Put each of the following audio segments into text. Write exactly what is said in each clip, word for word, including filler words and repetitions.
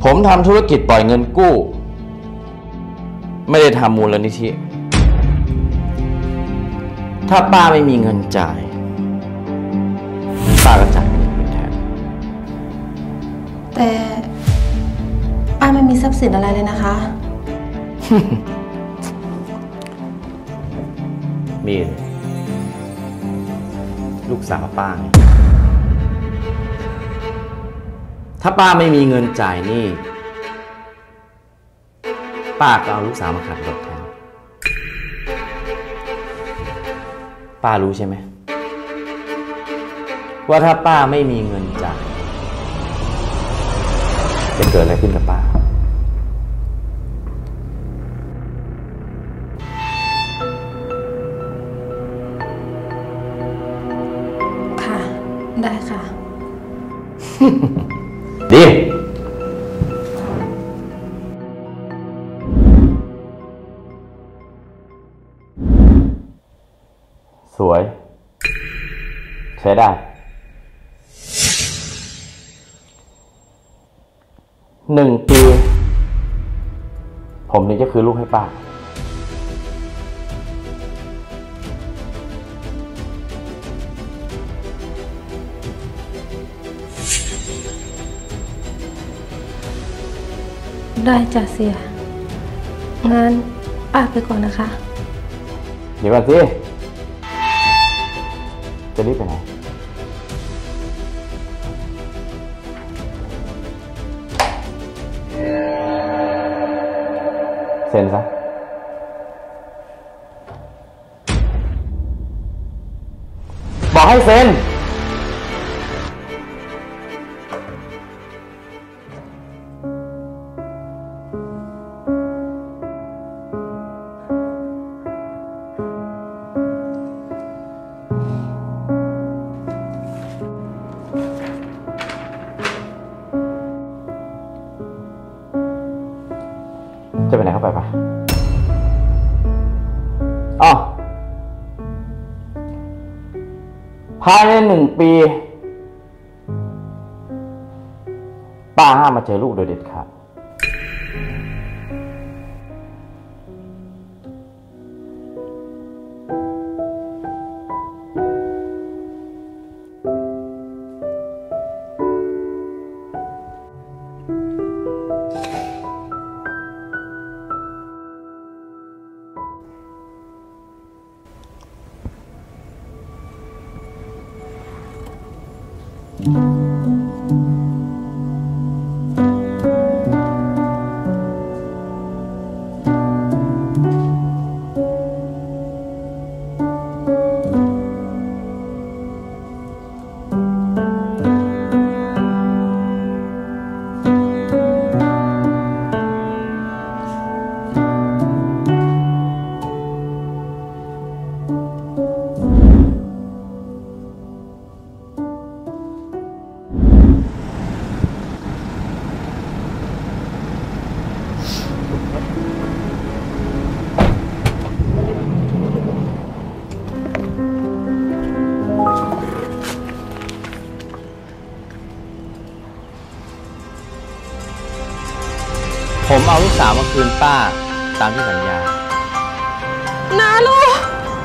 ผมทำธุรกิจปล่อยเงินกู้ไม่ได้ทำมูลนิธิถ้าป้าไม่มีเงินจ่ายป้าก็จ่ายเป็นเงินแทนแต่ป้าไม่มีทรัพย์สินอะไรเลยนะคะมีลูกสาวป้าถ้าป้าไม่มีเงินจ่ายนี่ป้าก็เอาลูกสาวมาขัดดอกแทนป้ารู้ใช่ไหมว่าถ้าป้าไม่มีเงินจ่ายจะเกิดอะไรขึ้นกับป้าค่ะได้ค่ะดีสวยใช้ได้หนึ่งปีผมนี่จะคือลูกให้ป้าได้จ้ะเสียงั้นป้าไปก่อนนะคะเดี๋ยวก่อนสิจะรีบไปไหนเซ็นซะบอกให้เซ็นจะไปไหนเข้าไปปะอ๋อภายในหนึ่งปีป้าห้ามมาเจอลูกโดยเด็ดขาดผมเอาลูกสาวมาคืนป้าตามที่สัญญานะลูก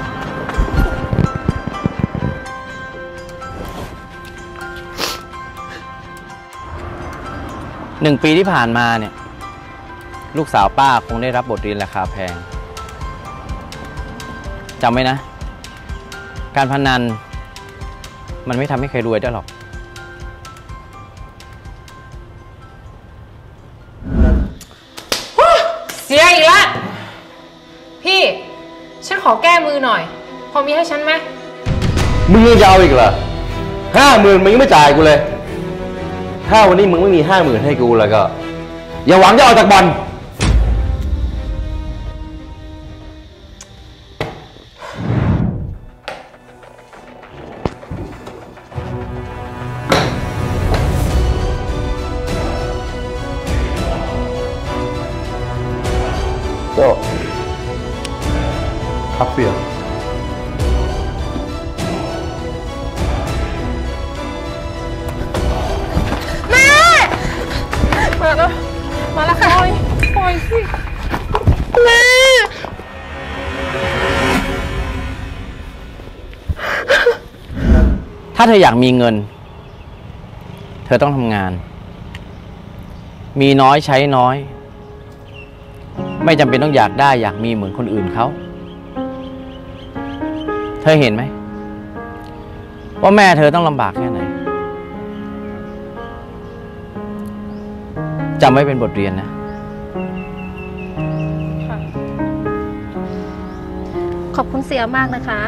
หนึ่งปีที่ผ่านมาเนี่ยลูกสาวป้าคงได้รับบทเรียนราคาแพงจำไว้นะการพนันมันไม่ทำให้ใครรวยได้หรอกเสียอีกแล้วพี่ฉันขอแก้มือหน่อยพอมีให้ฉันไหมมึงยังจะเอาอีกเหรอห้าหมื่นมึงยังไม่จ่ายกูเลยถ้าวันนี้มึงไม่มีห้าหมื่นให้กูแล้วก็อย่าหวังจะออกจากบ่อนโจ้ครับเสียแม่มาแล้วถ้าเธออยากมีเงินเธอต้องทำงานมีน้อยใช้น้อยไม่จำเป็นต้องอยากได้อยากมีเหมือนคนอื่นเขาเธอเห็นไหมว่าแม่เธอต้องลำบากแค่ไหนจำไว้เป็นบทเรียนนะขอบคุณเสียมากนะคะ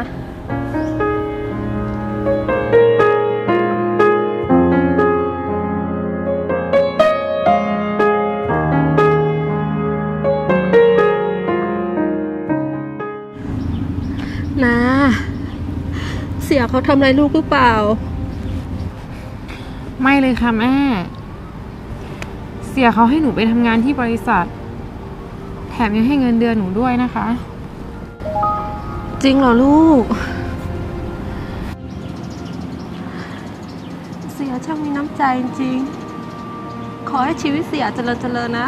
นะเสียเขาทำอะไรลูกหรือเปล่าไม่เลยค่ะแม่เสียเขาให้หนูไปทำงานที่บริษัทแถมยังให้เงินเดือนหนูด้วยนะคะจริงเหรอลูกเสียช่างมีน้ำใจจริงขอให้ชีวิตเสียเจริญเจริญนะ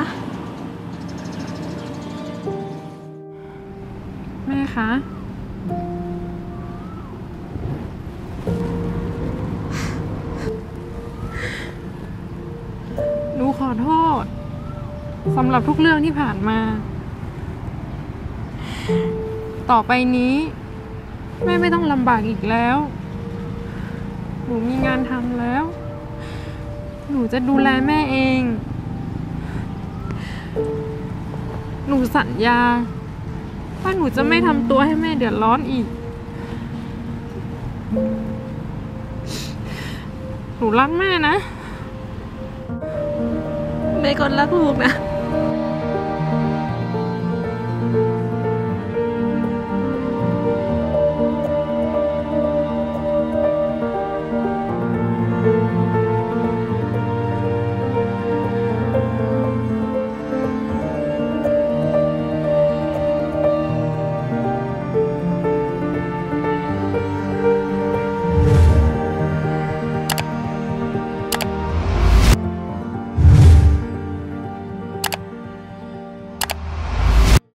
แม่คะหนูขอโทษสำหรับทุกเรื่องที่ผ่านมาต่อไปนี้แม่ไม่ต้องลำบากอีกแล้วหนูมีงานทำแล้วหนูจะดูแลแม่เองหนูสัญญาว่าหนูจะไม่ทำตัวให้แม่เดือดร้อนอีกหนูรักแม่นะแม่ก็รักลูกนะ